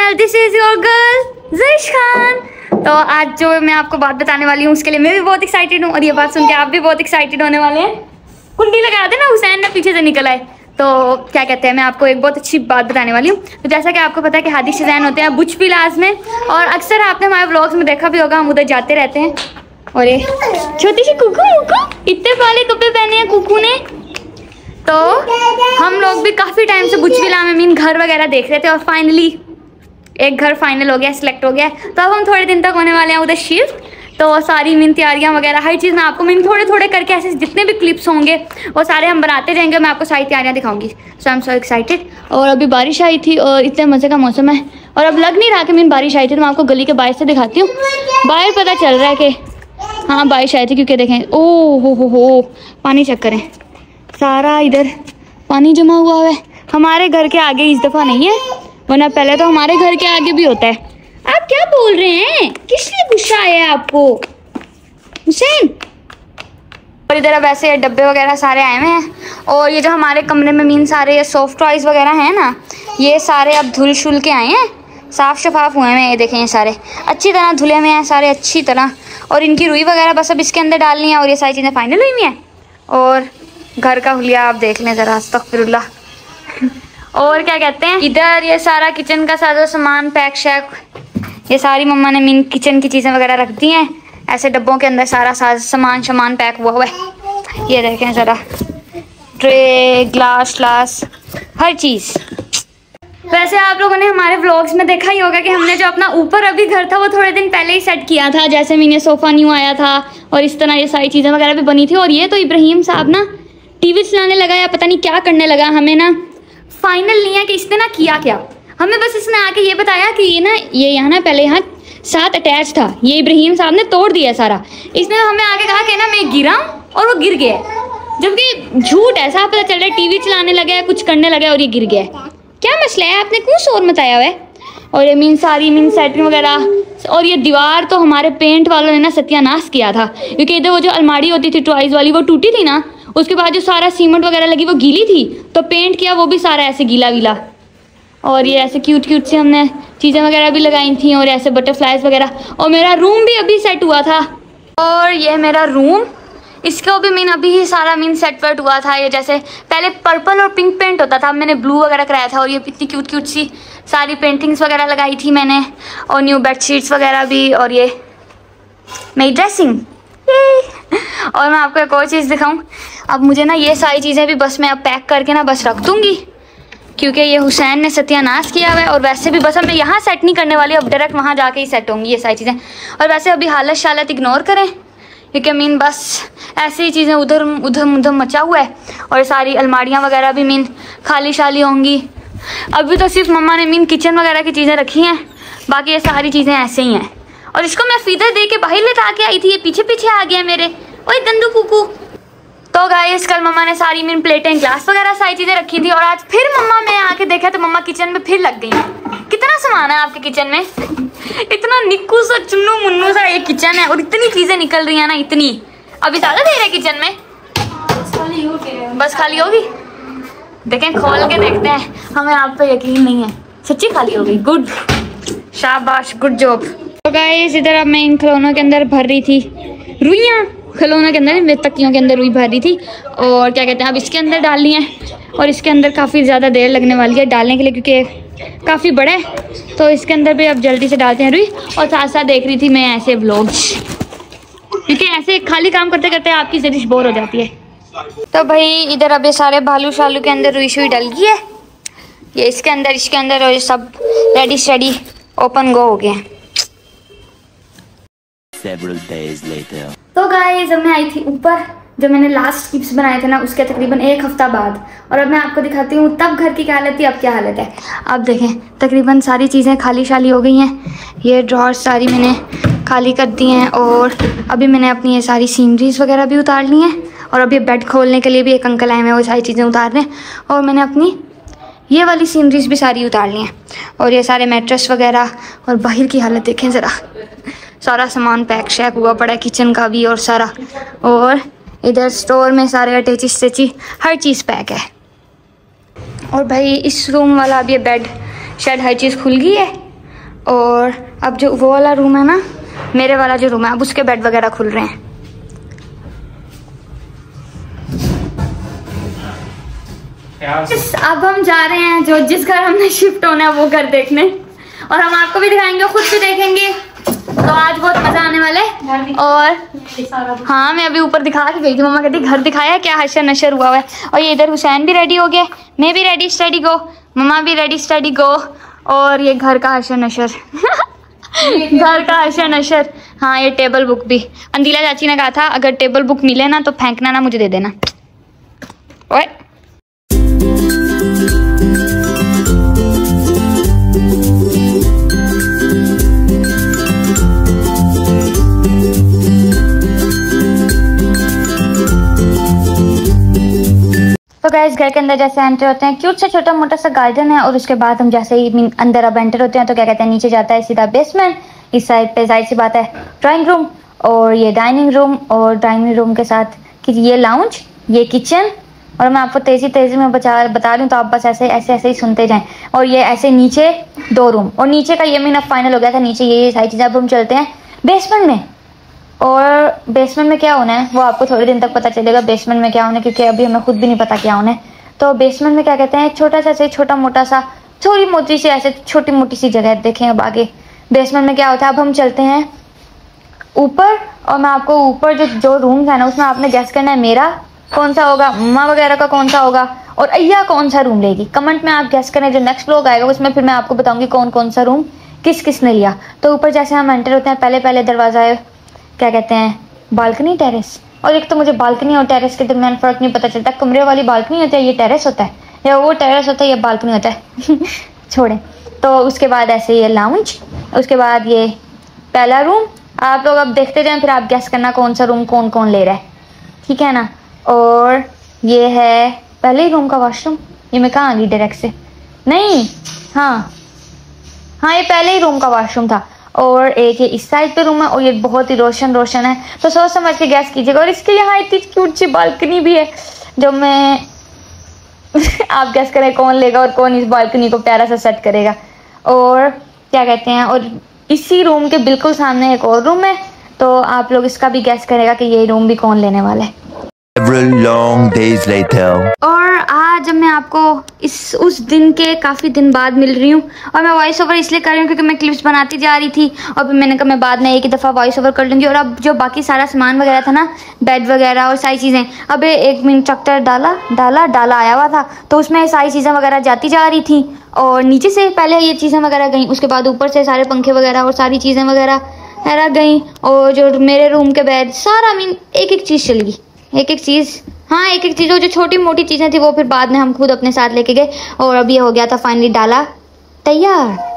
Channel, this is your girl Zarish Khan. तो आज जो मैं आपको बात बताने वाली हूँ उसके लिए मैं भी बहुत एक्साइटेड हूँ और ये बात सुन के आप भी बहुत एक्साइटेड होने वाले हैं। कुंडी लगा देना, हुसैन ना पीछे से निकल आए। तो क्या कहते हैं, मैं आपको एक बहुत अच्छी बात बताने वाली हूँ। तो जैसा कि आपको पता है कि हादी शज़ैन होते हैं बुच पिलाज में, और अक्सर आपने हमारे व्लॉग्स में देखा भी होगा, हम उधर जाते रहते हैं। और ये छोटी सी कुकू इतने वाले कपड़े पहने हैं कुकू ने। तो हम लोग भी काफ़ी टाइम से बुच पिला में मीन घर वगैरह देख रहे थे और फाइनली एक घर फाइनल हो गया, सिलेक्ट हो गया। तो अब हम थोड़े दिन तक होने वाले हैं उधर शिफ्ट। तो सारी मीन तैयारियां वगैरह हर चीज़ मैं आपको मीन थोड़े थोड़े करके ऐसे जितने भी क्लिप्स होंगे वो सारे हम बनाते रहेंगे। मैं आपको सारी तैयारियां दिखाऊंगी। So I am so excited. और अभी बारिश आई थी और इतने मज़े का मौसम है और अब लग नहीं रहा कि मीन बारिश आई थी। तो मैं आपको गली के बाहर से दिखाती हूँ। बाहर पता चल रहा है कि हाँ बारिश आई थी, क्योंकि देखें ओ हो पानी चेक करें, सारा इधर पानी जमा हुआ है। हमारे घर के आगे इस दफ़ा नहीं है, वरना पहले तो हमारे घर के आगे भी होता है। आप क्या बोल रहे हैं? किस लिए गुस्सा आया है आपको हुसैन? और इधर अब ऐसे डब्बे वगैरह सारे आए हुए हैं। और ये जो हमारे कमरे में मीन सारे ये सॉफ्ट टॉयज़ वगैरह हैं ना, ये सारे अब धुल शुल के आए हैं, साफ़ शफाफ हुए हैं। ये देखें, ये सारे अच्छी तरह धुले हुए हैं, सारे अच्छी तरह। और इनकी रुई वगैरह बस अब इसके अंदर डालनी है और ये सारी चीज़ें फाइनल हुई हैं। और घर का हुलिया आप देख लें ज़रा, अस्तगफिरुल्लाह। और क्या कहते हैं, इधर ये सारा किचन का सारा सामान पैक शैक, ये सारी मम्मा ने मीन किचन की चीज़ें वगैरह रख दी हैं ऐसे डब्बों के अंदर। सारा सामान पैक हुआ है। ये देखें ज़रा, ट्रे, ग्लास, हर चीज़। वैसे आप लोगों ने हमारे व्लॉग्स में देखा ही होगा कि हमने जो अपना ऊपर अभी घर था वो थोड़े दिन पहले ही सेट किया था। जैसे मैंने सोफ़ा न्यू आया था और इस तरह ये सारी चीज़ें वगैरह भी बनी थी। और ये तो इब्राहिम साहब ना टीवी चलाने लगा या पता नहीं क्या करने लगा। हमें ना फाइनल नहीं है कि इसने ना किया क्या, हमें बस इसने आके ये बताया कि ये यहाँ ना पहले यहाँ साथ अटैच था, ये इब्राहिम साहब ने तोड़ दिया सारा। इसने हमें आके कहा कि ना मैं गिरा और वो गिर गया, जबकि झूठ है। साफ पता चल रहा है टीवी चलाने लगा है, कुछ करने लगा और ये गिर गया। क्या मसला है, आपने क्यों शोर मचाया हुआ है? और ये मीन सारी मीन सेटिंग वगैरह। और ये दीवार तो हमारे पेंट वालों ने ना सत्यानाश किया था, क्योंकि इधर वो जो अलमारी होती थी टॉयज़ वाली वो टूटी थी ना, उसके बाद जो सारा सीमेंट वगैरह लगी वो गीली थी, तो पेंट किया वो भी सारा ऐसे गीला वीला। और ये ऐसे क्यूट से हमने चीज़ें वगैरह भी लगाई थी और ऐसे बटरफ्लाइज वगैरह। और मेरा रूम भी अभी सेट हुआ था। और ये मेरा रूम, इसको भी मीन अभी ही सारा मीन सेट वेट हुआ था। ये जैसे पहले पर्पल और पिंक पेंट होता था, अब मैंने ब्लू वगैरह कराया था। और ये इतनी क्यूट सी सारी पेंटिंग्स वगैरह लगाई थी मैंने, और न्यू बेडशीट्स वगैरह भी। और ये मेरी ड्रेसिंग। और मैं आपको एक और चीज़ दिखाऊं, अब मुझे ना ये सारी चीज़ें भी बस मैं अब पैक करके ना बस रख दूँगी, क्योंकि ये हुसैन ने सत्यानाश किया हुआ है। और वैसे भी बस अब मैं यहाँ सेट नहीं करने वाली, अब डायरेक्ट वहाँ जाके ही सेट होंगी ये सारी चीज़ें। और वैसे अभी हालत शालत इग्नोर करें, क्योंकि मीन बस ऐसी ही चीज़ें उधर मचा हुआ है। और सारी अलमारियाँ वगैरह भी मीन खाली शाली होंगी। अभी तो सिर्फ मम्मा ने मीन किचन वगैरह की चीज़ें रखी हैं, बाकी ये सारी चीज़ें ऐसे ही हैं। और इसको मैं फीदर दे के बाहर लेटा के आई थी, ये पीछे आ गया मेरे। ओए गंदू कुकू। तो गाइस कल मम्मा ने सारी मीन प्लेटें, ग्लास वगैरह सारी चीज़ें रखी थी। और आज फिर मम्मा ने आके देखा तो मम्मा किचन में फिर लग गई। कितना सामान है आपके किचन में? इतना निक्कू सा चुन्नू मुन्नू सा ये किचन है और इतनी चीज़ें निकल रही है ना, इतनी। अभी ज़्यादा देर है किचन में, बस खाली होगी। देखें खोल के देखते हैं, हमें आप पे यकीन नहीं है, सच्ची खाली हो गई। गुड, शाबाश, गुड जॉब। तो गाइस इधर अब मैं इन खिलौनों के अंदर भर रही थी रुइयाँ, खिलौनों के अंदर मेरे तकियों के अंदर रुई भर रही थी। और क्या कहते हैं, अब इसके अंदर डाल ली हैं। और इसके अंदर काफ़ी ज़्यादा देर लगने वाली है डालने के लिए, क्योंकि काफ़ी बड़ा है। तो इसके अंदर भी अब जल्दी से डालते हैं रुई। और साथ साथ देख रही थी मैं ऐसे व्लॉग्स, क्योंकि ऐसे खाली काम करते करते आपकी ज़रिश बोर हो जाती है। तो भाई इधर अब ये सारे भालू शालू के अंदर रुई शुई डल गई है, ये इसके अंदर और ये सब रेडी स्टडी ओपन गो हो गए हैं। तो गाइस जब मैं आई थी ऊपर, जब मैंने लास्ट क्लिप्स बनाए थे ना उसके तकरीबन 1 हफ्ता बाद, और अब मैं आपको दिखाती हूँ तब घर की क्या हालत थी, अब क्या हालत है। अब देखें तकरीबन सारी चीज़ें खाली शाली हो गई हैं। ये ड्रॉर सारी मैंने खाली कर दी हैं। और अभी मैंने अपनी ये सारी सीनरीज वगैरह भी उतार ली हैं। और अभी बेड खोलने के लिए भी एक अंकल आए हैं, वो सारी चीज़ें उतार रहे हैं। और मैंने अपनी ये वाली सीनरीज भी सारी उतार ली हैं। और ये सारे मैट्रेस वगैरह। और बाहर की हालत देखें ज़रा, सारा सामान पैक शैक हुआ पड़ा है, किचन का भी और सारा। और इधर स्टोर में सारे अटैची स्टेची हर चीज़ पैक है। और भाई इस रूम वाला अब ये बेड शेड हर चीज़ खुल गई है। और अब जो वो वाला रूम है ना, मेरे वाला जो रूम है, अब उसके बेड वगैरह खुल रहे हैं। अब हम जा रहे हैं जो जिस घर हमने शिफ्ट होना है वो घर देखने, और हम आपको भी दिखाएंगे, खुद भी देखेंगे। तो आज बहुत मजा आने वाला है। और हाँ, मैं अभी ऊपर दिखा के गई थी, मम्मा कहती घर दिखाया क्या, हशर नशर हुआ है। और ये इधर हुसैन भी रेडी हो गया, मैं भी रेडी स्टडी गो, मम्मा भी रेडी स्टडी गो। और ये घर का हशर नशर घर का हशर नशर। हाँ, ये टेबल बुक भी अंदीला चाची ने कहा था अगर टेबल बुक मिले ना तो फेंकना ना, मुझे दे देना। ओए तो गाइस, घर के अंदर जैसे एंटर होते हैं, क्यूट सा छोटा मोटा सा गार्डन है, और उसके बाद हम जैसे ही अंदर अब एंटर होते हैं तो क्या कहते हैं, नीचे जाता है सीधा बेसमेंट। इस साइड पे जाहिर सी बात है ड्राइंग रूम, और ये डाइनिंग रूम, और डाइनिंग रूम के साथ कि ये लाउंज, ये किचन। और मैं आपको तेजी में बता रही हूँ तो आप बस ऐसे ही सुनते जाएं। और ये ऐसे नीचे 2 रूम, और नीचे का ये महीना फाइनल हो गया था, नीचे ये सारी चीज़ें। अब हम चलते हैं बेसमेंट में, और बेसमेंट में क्या होना है वो आपको थोड़े दिन तक पता चलेगा बेसमेंट में क्या होना है, क्योंकि अभी हमें खुद भी नहीं पता क्या होना है। तो बेसमेंट में क्या कहते हैं, छोटा सा ऐसे छोटा मोटा सा थोड़ी मोटी सी ऐसे छोटी मोटी सी जगह देखें। अब आगे बेसमेंट में क्या होता है, अब हम चलते हैं ऊपर, और मैं आपको ऊपर जो रूम है ना उसमें आपने गेस करना है मेरा कौन सा होगा, मम्मा वगैरह का कौन सा होगा, और अय्या कौन सा रूम लेगी। कमेंट में आप गेस करें, जो नेक्स्ट व्लॉग आएगा उसमें फिर मैं आपको बताऊंगी कौन सा रूम किस ने लिया। तो ऊपर जैसे हम एंटर होते हैं, पहले दरवाजा है, क्या कहते हैं, बालकनी टेरेस। और एक तो मुझे बालकनी और टेरेस के दरमियान फर्क नहीं पता चलता, कमरे वाली बालकनी होती है, ये टेरेस होता है, या वो टेरेस होता है, या बालकनी होता है छोड़ें। तो उसके बाद ऐसे ये लाउंज, उसके बाद ये पहला रूम। आप लोग अब देखते जाएं, फिर आप गेस करना कौन सा रूम कौन ले रहा है, ठीक है ना। और ये है पहले ही रूम का वॉशरूम। ये मैं कहाँ आ गई डायरेक्ट से, नहीं, हाँ ये पहले ही रूम का वॉशरूम था। और एक ये इस साइड पे रूम है, और ये बहुत ही रोशन है, तो सोच समझ के गैस कीजिएगा। और इसके यहाँ इतनी क्यूट सी बालकनी भी है, जो मैं आप गैस करें कौन लेगा और कौन इस बालकनी को प्यारा सा सेट करेगा। और क्या कहते हैं, और इसी रूम के बिल्कुल सामने एक और रूम है, तो आप लोग इसका भी गैस करेगा कि ये रूम भी कौन लेने वाला है। Long days later. और आज मैं आपको उस दिन के काफ़ी दिन बाद मिल रही हूँ, और मैं वॉइस ओवर इसलिए कर रही हूँ क्योंकि मैं क्लिप्स बनाती जा रही थी, और फिर मैंने कहा मैं बाद में एक ही दफ़ा वॉइस ओवर कर लूँगी। और अब जो बाकी सारा सामान वगैरह था ना, बेड वगैरह और सारी चीज़ें, अब एक मिनट ट्रैक्टर डाला आया हुआ था, तो उसमें सारी चीज़ें वगैरह जाती जा रही थी, और नीचे से पहले ये चीज़ें वगैरह गई, उसके बाद ऊपर से सारे पंखे वगैरह और सारी चीज़ें वगैरह गई। और जो मेरे रूम के बेड सारा एक चीज़ चल गई, एक चीज़, हाँ एक चीज़, जो छोटी मोटी चीज़ें थी वो फिर बाद में हम खुद अपने साथ लेके गए। और अब ये हो गया था फाइनली डाला तैयार।